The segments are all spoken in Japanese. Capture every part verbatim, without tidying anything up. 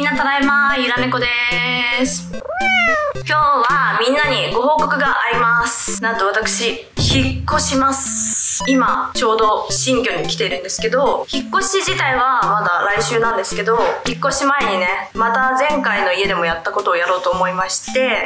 んなただいま、ゆら猫です。今日はみんなにご報告があります。なんと私、引っ越します。今、ちょうど新居に来てるんですけど、引っ越し自体はまだ来週なんですけど、引っ越し前にね、また前回の家でもやったことをやろうと思いまして、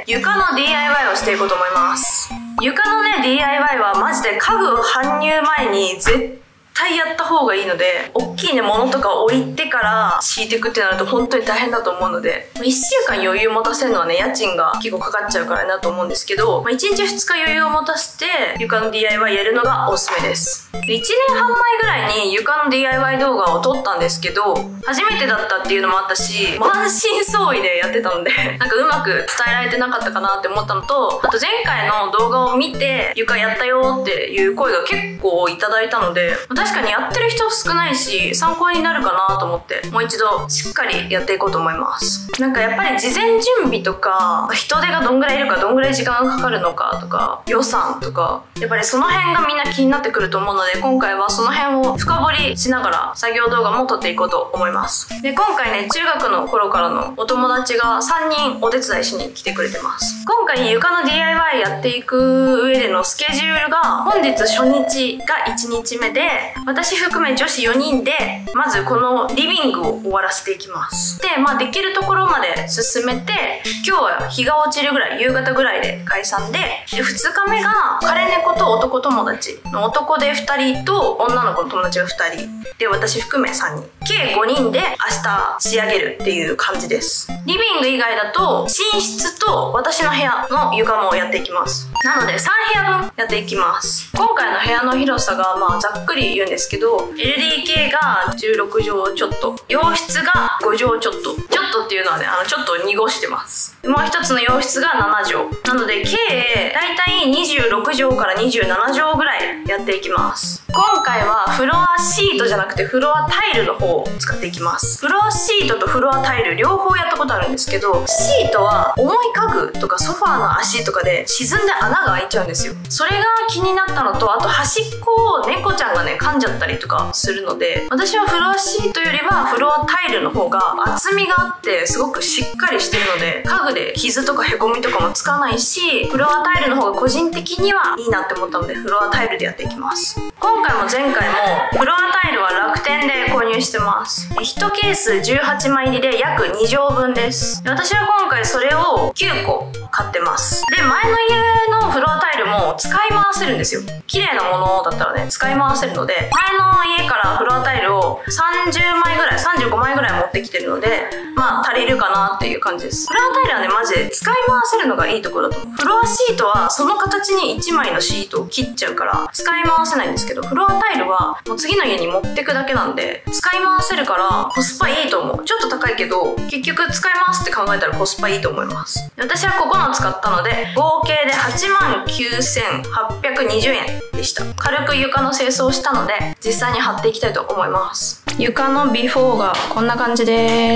床の ディーアイワイ をしていこうと思います。床のね、ディーアイワイ はマジで家具搬入前に絶対絶対やった方がいいので、大きいね、物とかを置いてから敷いていくってなると本当に大変だと思うので、いっしゅうかん余裕持たせるのはね、家賃が結構かかっちゃうからなと思うんですけど、まあ、いちにちふつか余裕を持たせて床の ディーアイワイ やるのがおすすめです。でいちねんはんまえぐらいに床の ディーアイワイ 動画を撮ったんですけど、初めてだったっていうのもあったし、満身創痍でやってたのでなんかうまく伝えられてなかったかなって思ったのと、あと前回の動画を見て床やったよっていう声が結構いただいたので、確かにやってる人少ないし参考になるかなと思って、もう一度しっかりやっていこうと思います。なんかやっぱり事前準備とか、人手がどんぐらいいるか、どんぐらい時間がかかるのかとか、予算とか、やっぱりその辺がみんな気になってくると思うので、今回はその辺を深掘りしながら作業動画も撮っていこうと思います。で今回ね、中学の頃からのお友達がさんにんお手伝いしに来てくれてます。今回床の ディーアイワイ やっていく上でのスケジュールが、本日初日がいちにちめで、私含め女子よにんでまずこのリビングを終わらせていきます。でまあできるところまで進めて、今日は日が落ちるぐらい、夕方ぐらいで解散で、でふつかめがカレ猫と男友達の男でふたりと女の子の友達がふたりで、私含めさんにん、計ごにんで明日仕上げるっていう感じです。リビング以外だと寝室と私の部屋の床もやっていきます。なのでさんへやぶんやっていきます。今回の部屋の広さがまあざっくり言うんですけど、 エルディーケー がじゅうろくじょうちょっと、洋室がごじょうちょっと、ちょっとっていうのはね、あのちょっと濁してます。もう一つの洋室がななじょうなので、計だいたいにじゅうろくじょうからにじゅうななじょうぐらいやっていきます。今回はフロアシートじゃなくてフロアタイルの方を使っていきます。フロアシートとフロアタイル両方やったことあるんですけど、シートは重い家具とかソファーの足とかで沈んで穴が開いちゃうんですよ。それが気になったのと、あと端っこを猫ちゃんがね噛んじゃったりとかするので、私はフロアシートよりはフロアタイルの方が厚みがあってすごくしっかりしてるので、家具で傷とかへこみとかもつかないし、フロアタイルの方が個人的にはいいなって思ったので、フロアタイルでやっていきます。今回も前回もフロアタイルは楽天で購入してます。いちケースじゅうはちまい入りで約にじょうぶんです。私は今回それをきゅうこ買ってます。で前の家のフロアタイルも使い回せるんですよ。綺麗なものだったらね使い回せるので、前の家からフロアタイルをさんじゅうまいぐらい、さんじゅうごまいぐらい持ってきてるので、まあ足りるかなっていう感じです。フロアタイルはねマジで使い回せるのがいいところだと思う。フロアシートはその形にいちまいのシートを切っちゃうから使い回せないんですけど、フロアタイルはもう次の家に持ってくだけなんで使い回せるからコスパいいと思う。ちょっと高いけど結局使い回すって考えたらコスパいいと思います。私はここの使ったので合計ではちまんきゅうせんはっぴゃくにじゅうえんでした。軽く床の清掃をしたので実際に貼っていきたいと思います。床のビフォーがこんな感じです。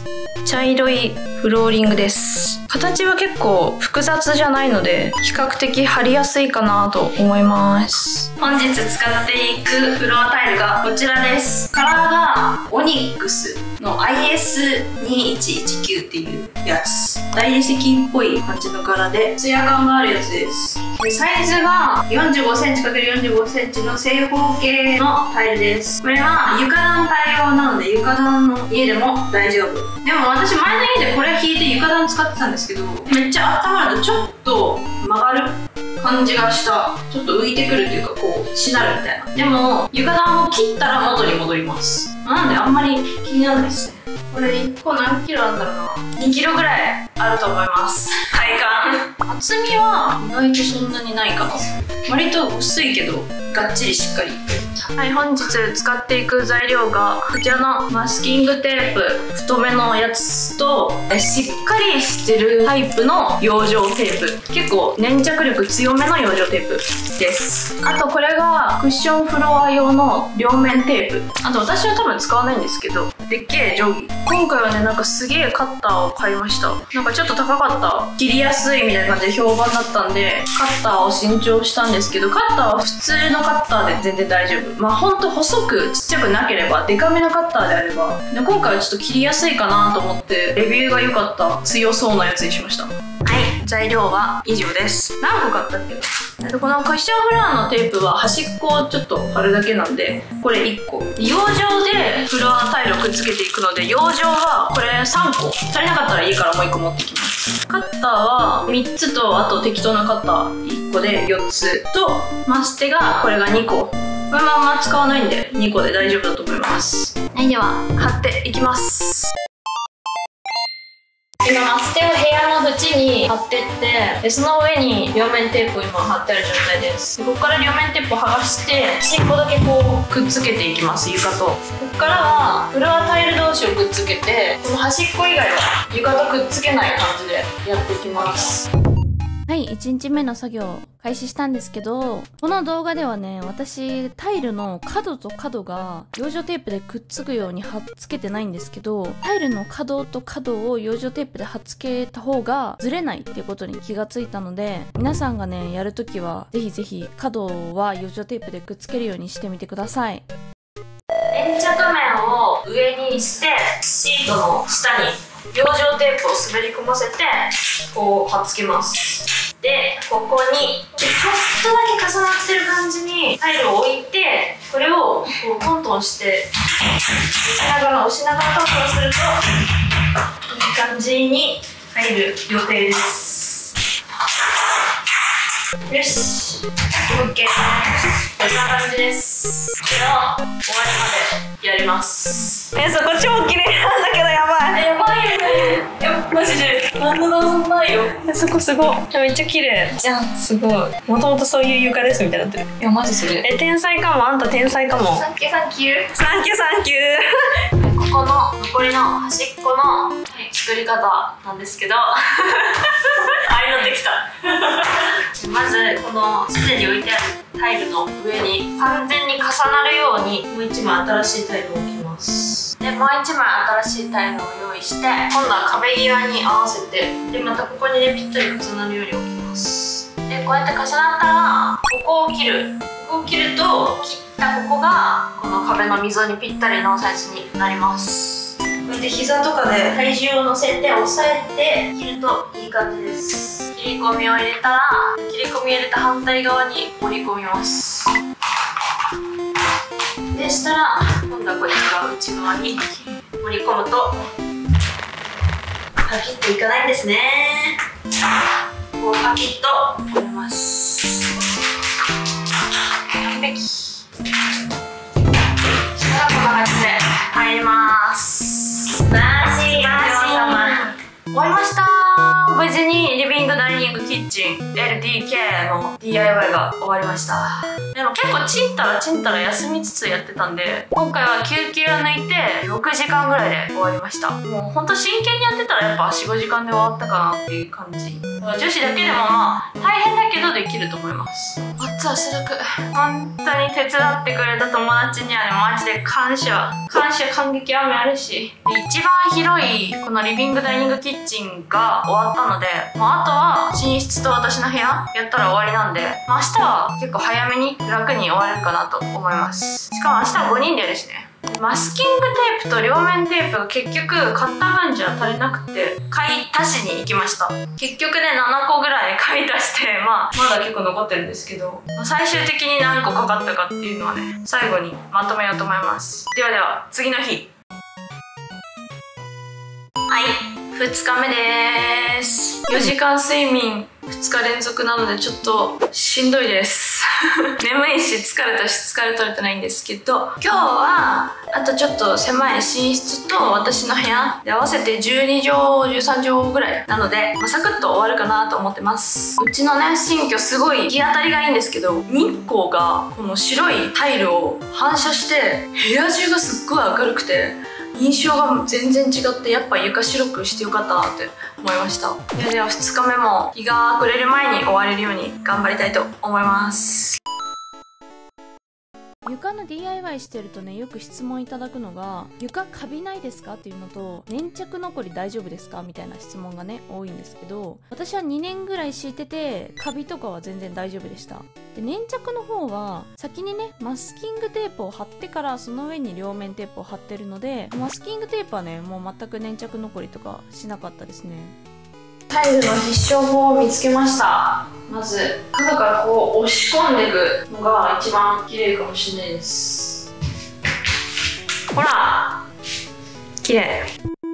茶色いフローリングです。形は結構複雑じゃないので比較的貼りやすいかなと思います。本日使っていくフロアタイルがこちらです。カラーがオニックスの アイエスにいちいちきゅう っていうやつ、大理石っぽい感じの柄でツヤ感があるやつです。でサイズが よんじゅうごセンチかけるよんじゅうごセンチ の正方形のタイルです。これは床暖対応なので床暖の家でも大丈夫。でも私前の家でこれ引いて床暖使ってたんですけど、めっちゃ温まるとちょっと曲がる感じがした。ちょっと浮いてくるっていうか、こうしなるみたいな。でも床暖を切ったら元に戻ります。なんであんまり気にならないですね。これいっこ何キロあるんだろうな。にキロぐらいあると思います。体感厚みは意外とそんなにないかな。割と薄いけどがっちりしっかり。はい、本日使っていく材料がこちらのマスキングテープ、太めのやつとしっかりしてるタイプの養生テープ、結構粘着力強めの養生テープです。あとこれがクッションフロア用の両面テープ。あと私は多分使わないんですけど、 でっけえ定規。今回はね、なんかすげえカッターを買いました。なんかちょっと高かった、切りやすいみたいな感じで評判だったんで、カッターを新調したんですけど、カッターは普通のカッターで全然大丈夫。まあほんと細くちっちゃくなければ、デカめのカッターであれば。で今回はちょっと切りやすいかなと思って、レビューが良かった強そうなやつにしました。はい、材料は以上です。何個買ったっけな。でこのクッションフラーのテープは端っこをちょっと貼るだけなんで、これいっこ。養生でフロアタイルをくっつけていくので、養生はこれさんこ。足りなかったら家からもういっこ持ってきます。カッターはみっつと、あと適当なカッターいっこでよっつと、マステがこれがにこ。これもあんま使わないんでにこで大丈夫だと思います。はい、では貼っていきます。今マステを部屋の縁に貼ってって、でその上に両面テープを今貼ってある状態です。でここから両面テープを剥がして端っこだけこうくっつけていきます。床とここからはフロアタイル同士をくっつけて、この端っこ以外は床とくっつけない感じでやっていきます。 はい、いちにちめの作業開始したんですけど、この動画ではね、私タイルの角と角が養生テープでくっつくように貼っつけてないんですけど、タイルの角と角を養生テープで貼っつけた方がずれないっていうことに気がついたので、皆さんがねやるときはぜひぜひ角は養生テープでくっつけるようにしてみてください。 粘着面を上にしてシートの下に養生テープを滑り込ませてこう貼っつけます。でここにちょっとだけ重なってる感じにタイルを置いて、これをこうトントンして押しながら押しながらトントンするといい感じに入る予定です。よし OK です。こんな感じです。これを終わりまでやります。え、そこ超綺麗なんだけどやばい。やばいよね。いやマジで何の謎もないよ。そこすごい。めっちゃ綺麗じゃん。すごい。もともとそういう床ですみたいになってる。いやマジそれ。え、天才かも。あんた天才かも。サンキューサンキュー。サンキューサンキュー。ここの残りの端っこの作り方なんですけどあいのできたまずこのすでに置いてあるタイルの上に完全に重なるようにもう一枚新しいタイルを置きます。でもう一枚新しいタイルを用意して、今度は壁際に合わせて、でまたここにねぴったり重なるように置きます。でこうやって重なったらここを切る。ここを切ると切ったここがこの壁の溝にぴったりのサイズになります。こうやって膝とかで体重を乗せて押さえて切るといい感じです。切り込みを入れたら切り込みを入れた反対側に折り込みます。でしたら今度はこっち側内側に折り込むとパキッといかないんですね。こうパキッと折れます。完璧。したらこんな感じで入ります。素晴らしい。終わりました。無事にリビングダイニングキッチン エルディーケー の ディーアイワイ が終わりました。でも結構ちんたらちんたら休みつつやってたんで、今回は休憩を抜いてろくじかんぐらいで終わりました。もうほんと真剣にやってたらやっぱ よん、ごじかんで終わったかなっていう感じ。女子だけでもまあ大変だけどできると思います。熱汗だく。本当に手伝ってくれた友達にはねマジで感謝感謝感激雨あるし、一番広いこのリビングダイニングキッチンが終わったので、もうあとは寝室と私の部屋やったら終わりなんで、まあ、明日は結構早めに楽に終われるかなと思います。しかも明日はごにんでやるしね。マスキングテープと両面テープが結局買った分じゃ足りなくて買い足しに行きました。結局ねななこぐらい買い足して、まあまだ結構残ってるんですけど、まあ、最終的に何個かかったかっていうのはね最後にまとめようと思います。ではでは次の日。はいふつかめです。よじかん睡眠ふつか連続なのでちょっとしんどいです眠いし疲れたし疲れ取れてないんですけど、今日はあとちょっと狭い寝室と私の部屋で合わせてじゅうにじょうじゅうさんじょうぐらいなので、まあ、サクッと終わるかなと思ってます。うちのね新居すごい日当たりがいいんですけど、日光がこの白いタイルを反射して部屋中がすっごい明るくて印象が全然違って、やっぱ床白くしてよかったなって思いました。ではではふつかめも日が暮れる前に終われるように頑張りたいと思います。 床の ディーアイワイ してるとね、よく質問いただくのが、床カビないですかっていうのと、粘着残り大丈夫ですかみたいな質問がね、多いんですけど、私はにねんぐらい敷いてて、カビとかは全然大丈夫でした。で、粘着の方は、先にね、マスキングテープを貼ってから、その上に両面テープを貼ってるので、マスキングテープはね、もう全く粘着残りとかしなかったですね。 タイルの必勝法を見つけました。まず角からこう押し込んでいくのが一番綺麗かもしれないです。ほら綺麗。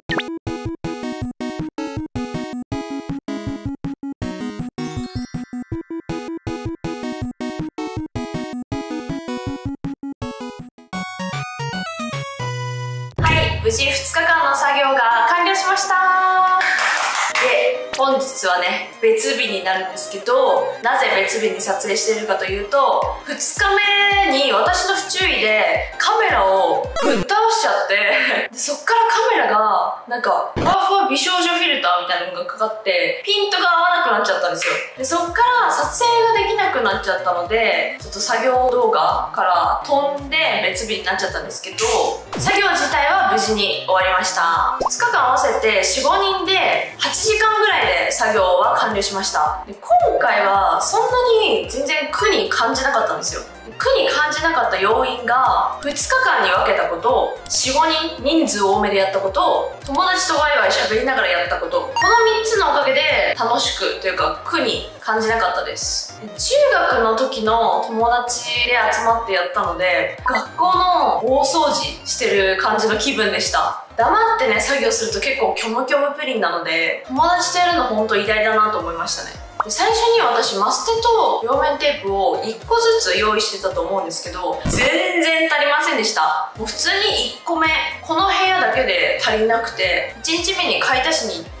はい、無事ふつかかんの作業が完了しました。で、本日はね、別日になるんですけど、なぜ別日に撮影しているかというと、ふつかめに私の不注意でカメラをぶっ倒しちゃってで、そっからカメラがなんかふわふわ美少女フィルターみたいなのがかかってピントが合わなくなっちゃったんですよ。で、そっから撮影ができなくなっちゃったので、ちょっと作業動画から飛んで別日になっちゃったんですけど、作業自体は無事に終わりました。ふつかかん合わせてよん、ごにんではちじかんぐらいで作業は完了しました。で、今回はそんなに全然苦に感じなかったんですよ。苦に感じなかった要因がふつかかんに分けたこと、よん、ごにん人数多めでやったこと、友達とワイワイ喋りながらやったこと、このみっつのおかげで楽しくというか苦に感じなかったです。中学の時の友達で集まってやったので、学校の大掃除してる感じの気分でした。黙ってね作業すると結構虚無虚無プリンなので、友達とやるの本当偉大だなと思いましたね。で、最初に私マステと両面テープをいっこずつ用意してたと思うんですけど、全然足りませんでした。もう普通にいっこめこの部屋だけで足りなくて、いちにちめに買い足しに行って、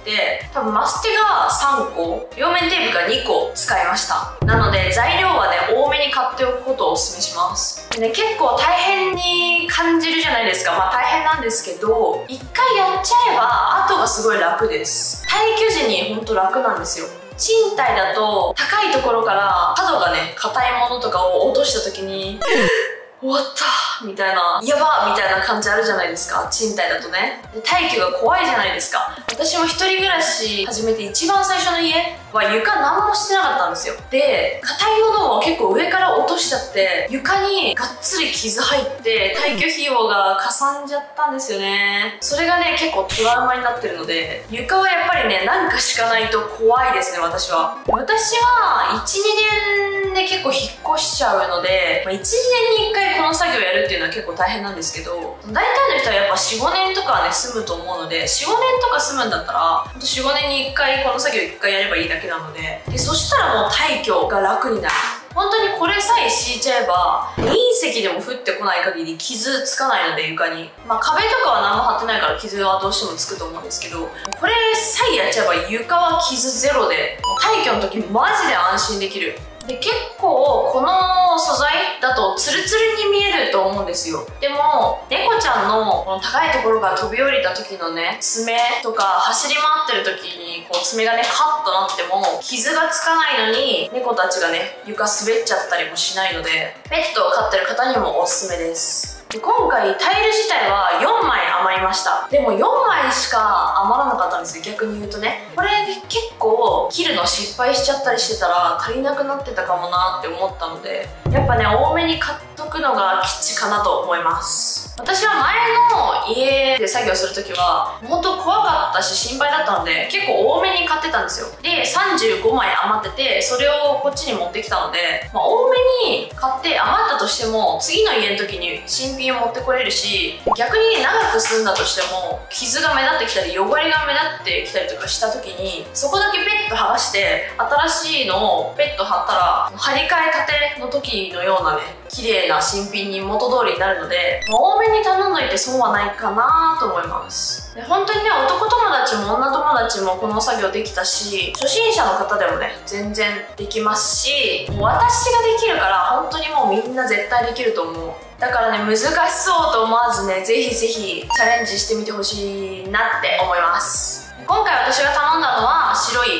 多分マステがさんこ、両面テープがにこ使いました。なので材料はね多めに買っておくことをおすすめします。でね、結構大変に感じるじゃないですか。まあ大変なんですけど、いっかいやっちゃえば後がすごい楽です。退去時にほんと楽なんですよ。賃貸だと高いところから角がね硬いものとかを落とした時に終わったみたいな、やばみたいな感じあるじゃないですか、賃貸だとね。で、退去が怖いじゃないですか。私も一人暮らし始めて一番最初の家は床何もしてなかったんですよ。で、硬いものを結構上から落としちゃって床にがっつり傷入って退去費用がかさんじゃったんですよね。それがね結構トラウマになってるので、床はやっぱりねなんか敷かないと怖いですね。私は私はいち、にねんで結構引っ越しちゃうので、まあ、いち、にねんにいっかいこの作業やるっていうのは結構大変なんですけど、大体の人はやっぱよん、ごねんとかはね住むと思うので、よん、ごねんとか住むんだったらほんとよん、ごねんにいっかいこの作業いっかいやればいいだけなので、でそしたらもう退去が楽になる。本当にこれさえ敷いちゃえば隕石でも降ってこない限り傷つかないので、床に、まあ、壁とかは何も貼ってないから傷はどうしてもつくと思うんですけど、これさえやっちゃえば床は傷ゼロで、退去の時マジで安心できる。で、結構この素材だとツルツルに見えると思うんですよ。でも猫ちゃんのこの高いところから飛び降りた時のね爪とか、走り回ってる時にこう爪がねカッとなっても傷がつかないのに、猫たちがね床滑っちゃったりもしないので、ペットを飼ってる方にもおすすめです。で、今回タイル自体はよんまい余りました。でもよんまいしか余らなかったんですよ、逆に言うとね。これで結構切るの失敗しちゃったりしてたら足りなくなってたかもなって思ったので、やっぱね多めに買っとくのが吉かなと思います。私は前の家で作業するときは本当怖かったし心配だったので結構多めに買ってたんですよ。で、さんじゅうごまい余ってて、それをこっちに持ってきたので、まあ、多めに買って余ったとしても次の家の時に新品を持ってこれるし、逆に長く住んだとしても傷が目立ってきたり汚れが目立ってきたりとかした時に、そこだけペット剥がして新しいのをペット貼ったら張り替えたての時のようなね綺麗な新品に元通りになるので、まあ、多めに頼んどいて損はないかなと思います。で、本当にね男友達も女友達もこの作業できたし、初心者の方でもね全然できますし、もう私ができるから本当にもうみんな絶対できると思う。だからね難しそうと思わずね、ぜひぜひチャレンジしてみてほしいなって思います。今回私が頼んだのは白い大理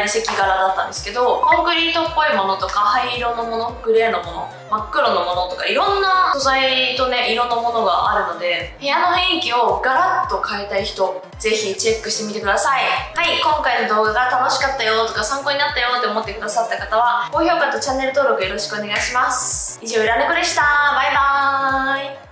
石柄だったんですけど、コンクリートっぽいものとか灰色のもの、グレーのもの、真っ黒のものとかいろんな素材とね色のものがあるので、部屋の雰囲気をガラッと変えたい人ぜひチェックしてみてください。はい、今回の動画が楽しかったよとか参考になったよって思ってくださった方は高評価とチャンネル登録よろしくお願いします。以上、裏猫でした。バイバーイ。